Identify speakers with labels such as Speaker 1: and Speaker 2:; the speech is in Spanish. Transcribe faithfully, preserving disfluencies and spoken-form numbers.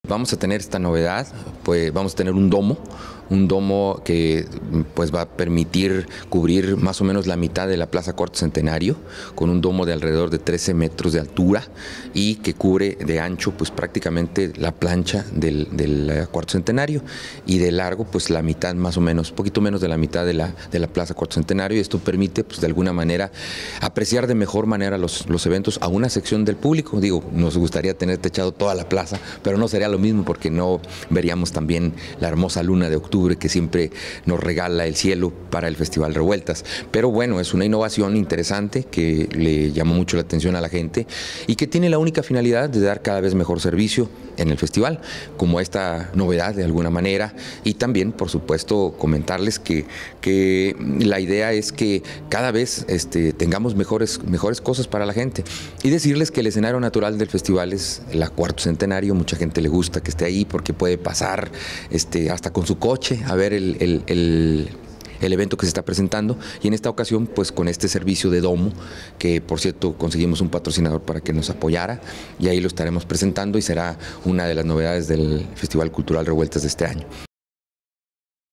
Speaker 1: Vamos a tener esta novedad, pues vamos a tener un domo, un domo que pues va a permitir cubrir más o menos la mitad de la Plaza Cuarto Centenario, con un domo de alrededor de trece metros de altura y que cubre de ancho pues prácticamente la plancha del, del Cuarto Centenario, y de largo pues la mitad más o menos, poquito menos de la mitad de la, de la Plaza Cuarto Centenario, y esto permite pues de alguna manera apreciar de mejor manera los, los eventos a una sección del público. Digo, nos gustaría tener techado toda la plaza, pero no sería lo mismo porque no veríamos también la hermosa luna de octubre que siempre nos regala el cielo para el Festival Revueltas. Pero bueno, es una innovación interesante que le llamó mucho la atención a la gente y que tiene la única finalidad de dar cada vez mejor servicio en el festival, como esta novedad de alguna manera. Y también, por supuesto, comentarles que, que la idea es que cada vez este, tengamos mejores, mejores cosas para la gente, y decirles que el escenario natural del festival es el Cuarto Centenario. Mucha gente le gusta que esté ahí porque puede pasar este, hasta con su coche a ver el, el, el el evento que se está presentando, y en esta ocasión pues con este servicio de domo, que por cierto conseguimos un patrocinador para que nos apoyara, y ahí lo estaremos presentando y será una de las novedades del Festival Cultural Revueltas de este año.